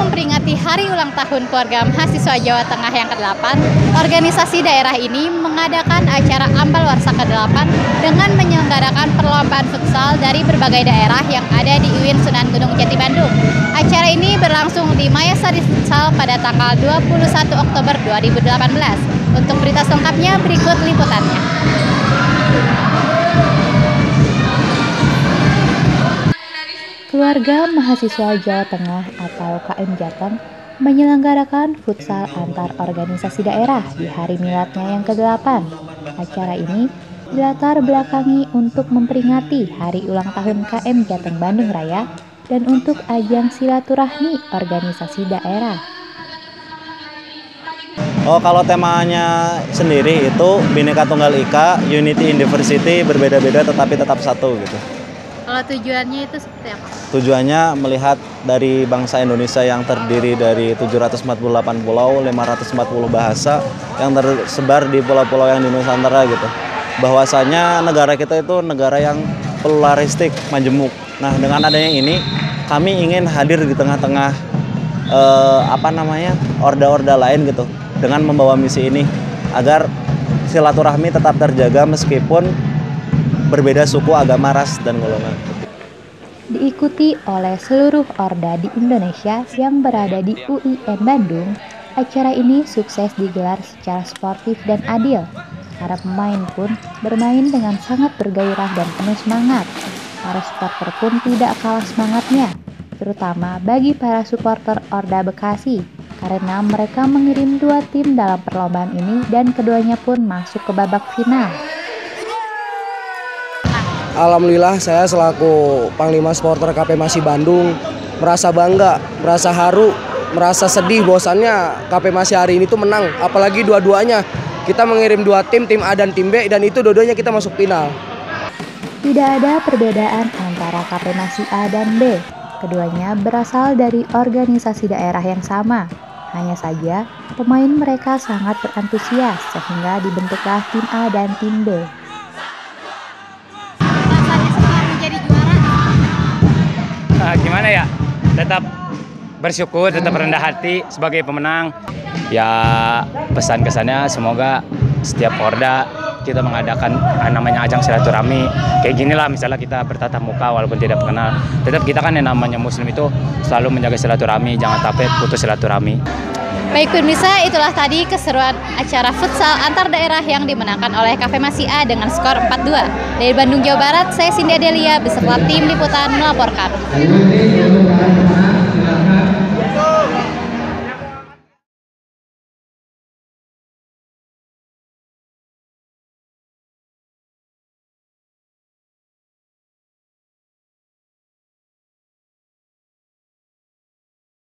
memperingati hari ulang tahun keluarga mahasiswa Jawa Tengah yang ke-8, organisasi daerah ini mengadakan acara Ambal Warsa ke-8 dengan menyelenggarakan perlombaan futsal dari berbagai daerah yang ada di UIN Sunan Gunung Jati Bandung. Acara ini berlangsung di Mayasari Futsal pada tanggal 21 Oktober 2018. Untuk berita selengkapnya berikut liputannya. Keluarga mahasiswa Jawa Tengah atau KM Jateng menyelenggarakan futsal antar organisasi daerah di hari miladnya yang ke-8. Acara ini dilatar belakangi untuk memperingati hari ulang tahun KM Jateng Bandung Raya dan untuk ajang silaturahmi organisasi daerah. Oh, kalau temanya sendiri itu Bhinneka Tunggal Ika, Unity in Diversity, berbeda-beda tetapi tetap satu gitu. Kalau tujuannya itu seperti apa? Tujuannya melihat dari bangsa Indonesia yang terdiri dari 748 pulau, 540 bahasa yang tersebar di pulau-pulau yang di Nusantara gitu. Bahwasanya negara kita itu negara yang pluralistik, majemuk. Nah, dengan adanya ini kami ingin hadir di tengah-tengah orda-orda lain gitu dengan membawa misi ini agar silaturahmi tetap terjaga meskipun berbeda suku, agama, ras, dan golongan. Diikuti oleh seluruh orda di Indonesia yang berada di UIN Bandung, acara ini sukses digelar secara sportif dan adil. Para pemain pun bermain dengan sangat bergairah dan penuh semangat. Para supporter pun tidak kalah semangatnya, terutama bagi para supporter Orda Bekasi, karena mereka mengirim 2 tim dalam perlombaan ini dan keduanya pun masuk ke babak final. Alhamdulillah saya selaku Panglima Supporter KPMasi Bandung merasa bangga, merasa haru, merasa sedih bahwasannya KPMasi hari ini tuh menang. Apalagi dua-duanya kita mengirim 2 tim A dan tim B, dan itu dua-duanya kita masuk final. Tidak ada perbedaan antara KPMasi A dan B. Keduanya berasal dari organisasi daerah yang sama. Hanya saja pemain mereka sangat berantusias sehingga dibentuklah tim A dan tim B. Gimana ya, tetap bersyukur, tetap rendah hati sebagai pemenang. Ya, pesan kesannya semoga setiap Orda kita mengadakan namanya ajang silaturahmi kayak gini lah, misalnya kita bertatap muka walaupun tidak kenal, tetap kita kan yang namanya muslim itu selalu menjaga silaturahmi, jangan sampai putus silaturahmi. Baik pemirsa, itulah tadi keseruan acara futsal antar daerah yang dimenangkan oleh KPMasi A dengan skor 4-2. Dari Bandung, Jawa Barat, saya Cindy Adelia beserta tim liputan melaporkan.